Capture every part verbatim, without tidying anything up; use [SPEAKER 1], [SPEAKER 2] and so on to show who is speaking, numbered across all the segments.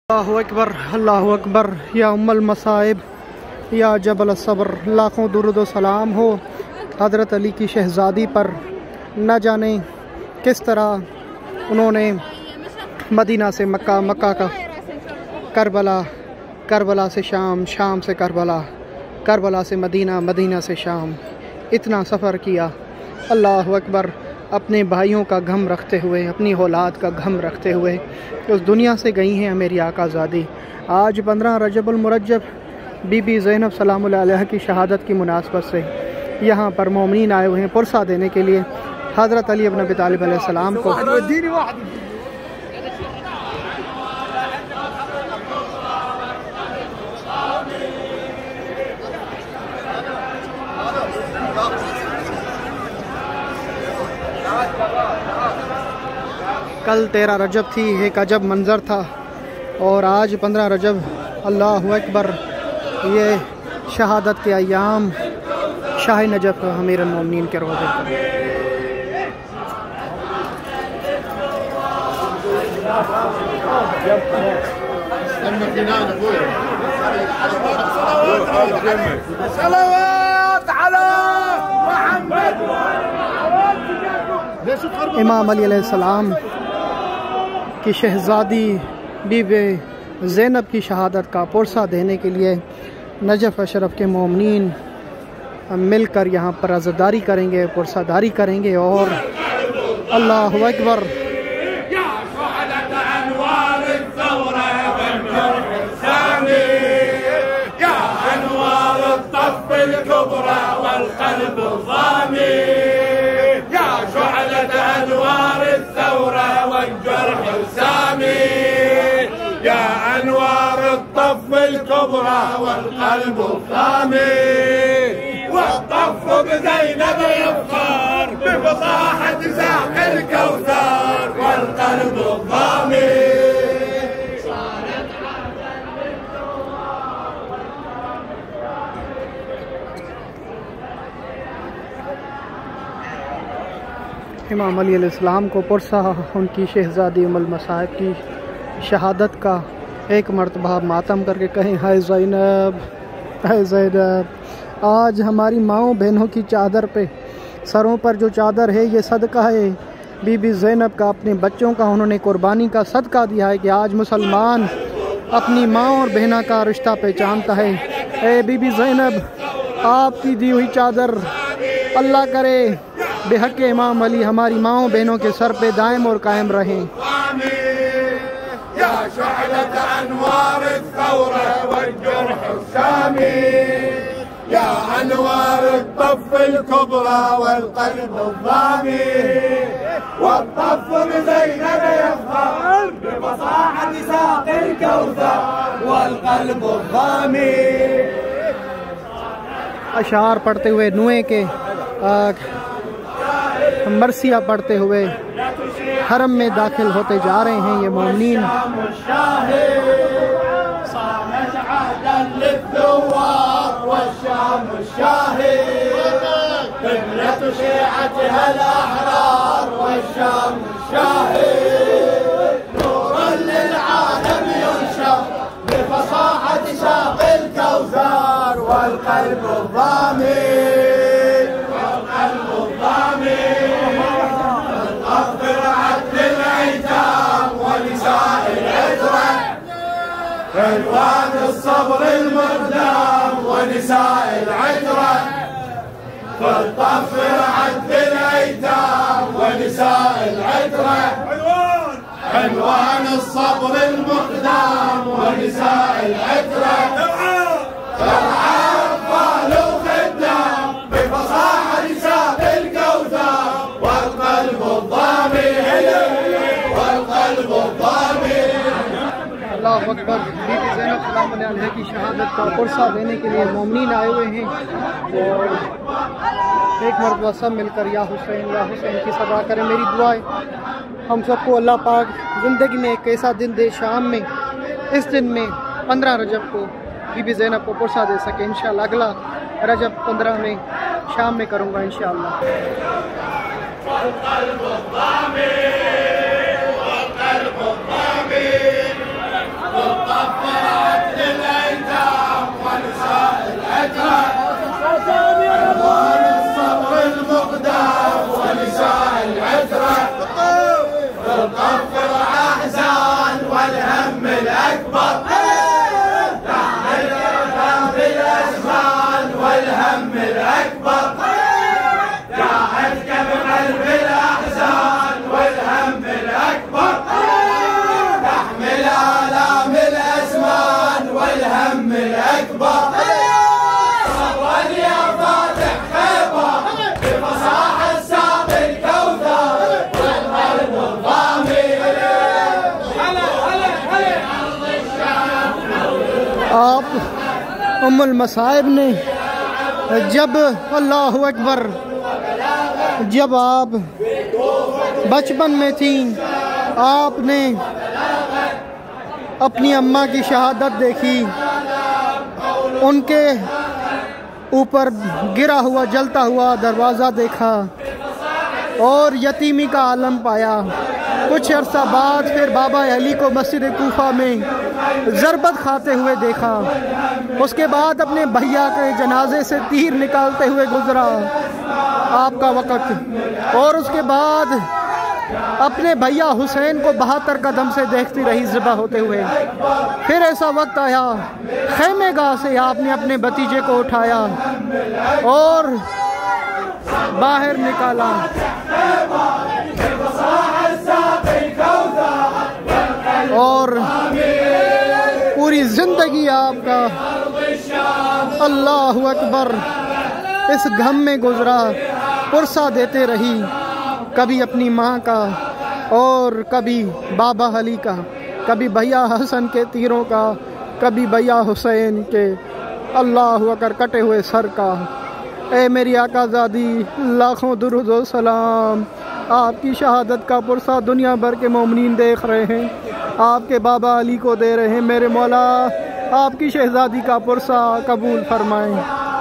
[SPEAKER 1] अल्लाहु अकबर अल्लाहु अकबर या उम्मल मसाइब या जबल सब्र। लाखों दुरूद व सलाम हो हज़रत अली की शहज़ादी पर। न जाने किस तरह उन्होंने मदीना से मक्का, मक्का का करबला, करबला से शाम, शाम से करबला, करबला से मदीना, मदीना से शाम, इतना सफ़र किया। अल्लाहु अकबर। अपने भाइयों का गम रखते हुए, अपनी औलाद का गम रखते हुए उस दुनिया से गई हैं मेरी आकाज़ादी। आज पंद्रह रजबुल मुरज्जब बीबी ज़ैनब सलामुल्लाह अलैहा की शहादत की मुनासबत से यहाँ पर मोमिनीन आए हुए हैं पुरसा देने के लिए हज़रत अली इब्न अबी तालिब अलैहिस्सलाम को। कल तेरह रजब थी, एक अजब मंज़र था, और आज पंद्रह रजब। अल्लाहु अकबर। ये शहादत के अयाम शाह नजफ़ अमीर अल-मोमिनीन के रोज़े पर। इमाम अली अलैहिस्सलाम की शहज़ादी बीबी ज़ैनब की शहादत का पुरसा देने के लिए नजफ़ अशरफ के मोमिनीन मिलकर यहाँ पर अज़ादारी करेंगे, पुरसादारी करेंगे। और अल्लाहु अकबर।
[SPEAKER 2] الكبرى والقلب الثامي والطف بزينب يفخر بفصاحة ساق الكوثر والقلب الضامي.
[SPEAKER 1] इमाम अली अलैहिस्सलाम को पुरसा उनकी शहज़ादी उम्मुल मसाइब की शहादत का एक मरतबा मातम करके कहें, हाय ज़ैनब, हाय ज़ैनब, आज हमारी माओ बहनों की चादर पे, सरों पर जो चादर है ये सदका है बीबी ज़ैनब का, अपने बच्चों का उन्होंने कुर्बानी का सदका दिया है कि आज मुसलमान अपनी माँ और बहना का रिश्ता पहचानता है। ए बीबी ज़ैनब, आपकी दी हुई चादर अल्लाह करे बेहक इमाम अली हमारी माओ बहनों के सर पे दायम और कायम रहें।
[SPEAKER 2] يا شعلة أنوار الثورة والجرح السامي، يا أنوار الطف الكبرى والقلب الضامي، والطف بزينب يفخر بفصاحة ساق الكوثر والقلب الضامي।
[SPEAKER 1] अशार पढ़ते हुए नुए के मरसिया पढ़ते हुए हरम में दाखिल होते जा रहे हैं ये मोमिनीन।
[SPEAKER 2] عنوان الصبر المقدام ونساء العترة، فالطف عد الأيتام ونساء العترة، عنوان الصبر المقدام ونساء العترة، ترعى أطفال وخدام بفصاحة ساق الكوثر والقلب الضامي، والقلب الضامي।
[SPEAKER 1] अल्लाहु अकबर। बीबी ज़ैनब सलामुल्लाह अलैहा की शहादत का पुरसा देने के लिए मोमिनीन आए हुए हैं, और एक मरतबा सब मिलकर या हुसैन या हुसैन की सदा करें। मेरी दुआ है हम सबको अल्लाह पाक ज़िंदगी में एक ऐसा दिन दे, शाम में, इस दिन में पंद्रह रजब को बीबी ज़ैनब को पुरसा दे सके। इंशाअल्लाह अगला रजब पंद्रह में शाम में करूँगा इंशाअल्लाह।
[SPEAKER 2] والقلب الضامي والقلب الضامي الأكبر صبرا يا فاتح خيبر بفصاحة ساق الكوثر والقلب الضامي
[SPEAKER 1] आप उम्मुल मसाइब ने जब अल्लाह अकबर जब आप बचपन में थी आपने अपनी अम्मा की शहादत देखी, उनके ऊपर गिरा हुआ जलता हुआ दरवाज़ा देखा और यतीमी का आलम पाया। कुछ अर्सा बाद फिर बाबा अली को मस्जिद कूफा में ज़रबत खाते हुए देखा। उसके बाद अपने भैया के जनाजे से तीर निकालते हुए गुजरा आपका वक़्त, और उसके बाद अपने भैया हुसैन को बहत्तर कदम से देखती रही ज़िबा होते हुए। फिर ऐसा वक्त आया खैमेगाह से आपने अपने भतीजे को उठाया और बाहर निकाला और पूरी जिंदगी आपका अल्लाह अकबर इस गम में गुजरा, पुरसा देते रही, कभी अपनी माँ का और कभी बाबा अली का, कभी भैया हसन के तीरों का, कभी भैया हुसैन के अल्लाह अकबर कटे हुए सर का। ए मेरी आकाज़ादी लाखों दुरूद व सलाम, आपकी शहादत का पुरसा दुनिया भर के मोमिनीन देख रहे हैं, आपके बाबा अली को दे रहे हैं। मेरे मौला आपकी शहजादी का पुरसा कबूल फरमाएं।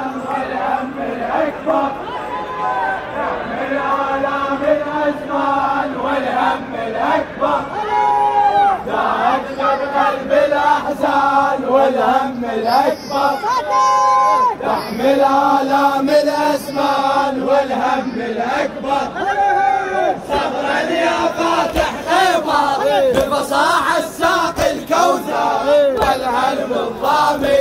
[SPEAKER 2] والهم الأكبر تحمل آلام الأزمان والهم الأكبر صبرا يا فاتح خيبر بفصاحة ساق الكوثر والهلم الضامي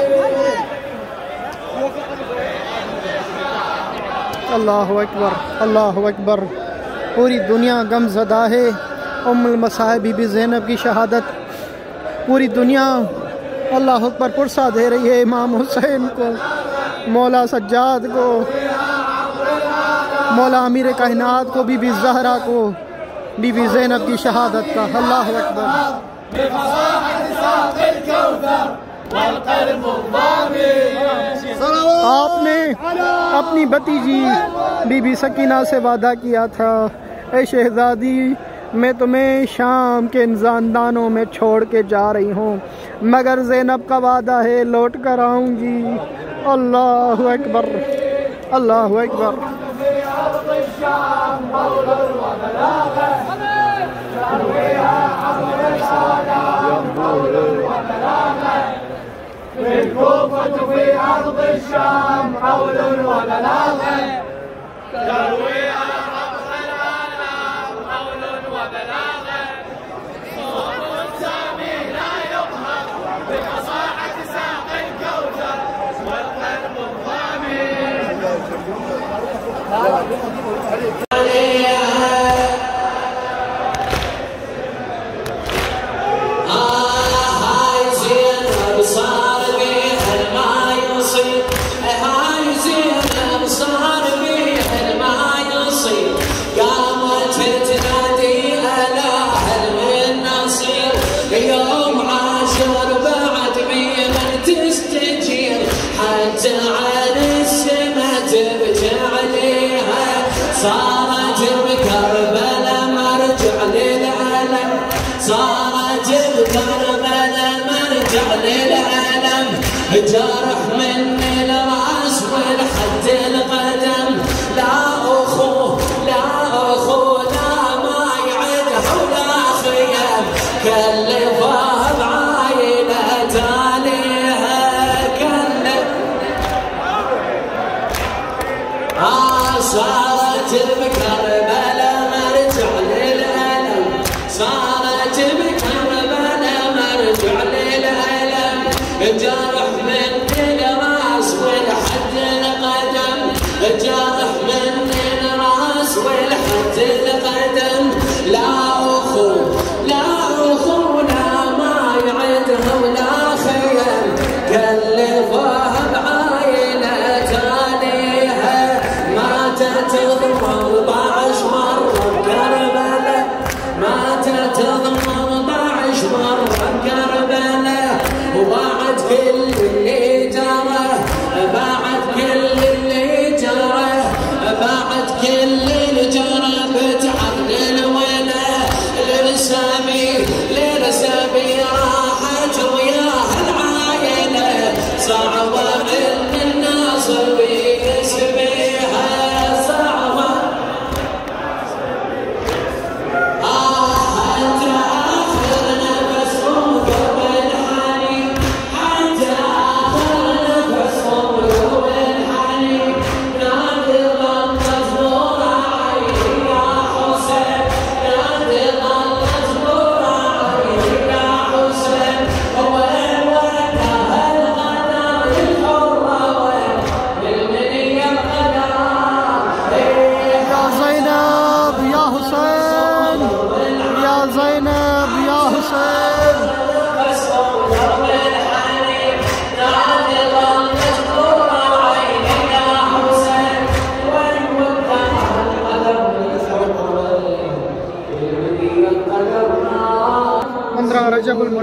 [SPEAKER 1] अल्लाह अकबर अल्लाह अकबर। पूरी दुनिया गमज़दा है उम्मुल मसाइब बीबी ज़ैनब की शहादत। पूरी दुनिया अल्लाह अकबर पुरसा दे रही है इमाम हुसैन को, मौला सज्जाद को, मौला अमीर कायनात को, बीबी ज़हरा को, बीबी ज़ैनब की शहादत का। अल्लाह अकबर। आपने अपनी भतीजी बीबी सकीना से वादा किया था, ए शहजादी मैं तुम्हें शाम के इंजानदानों में छोड़ के जा रही हूँ, मगर ज़ैनब का वादा है लौट कर आऊँगी। अल्लाह अकबर अल्लाह अकबर।
[SPEAKER 2] الكوفة في أرض الشام حول وبلاغة تروي أرض العالم حول وبلاغة صوت سامي لا يظهر بفصاحة ساق الكوثر والقلب الضامي صارت بكربلاء مرجع للعالم، صارت بكربلاء مرجع للعالم، جرح من الراس والحد القدم، لا اخوه لا اخوه لا ما يعده ولا خيام، كلفها بعايله تاليها كلف آه صارت بكربلاء مرجع للألم، صارت بكربلاء مرجع للألم، جرح من الراس والحد القدم، جرح من الراس والحد القدم، لا أخو لا أخو لا ما يعده ولا خيم.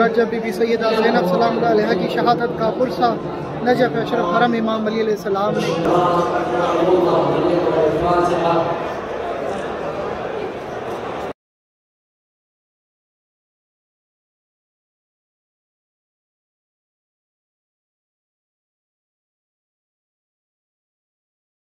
[SPEAKER 1] जब बीबी सैयदा ज़ैनब सलाम अलैहा की शहादत का पुरसा नजफ़ अशरफ हरम इमाम अली अलैहिस्सलाम ने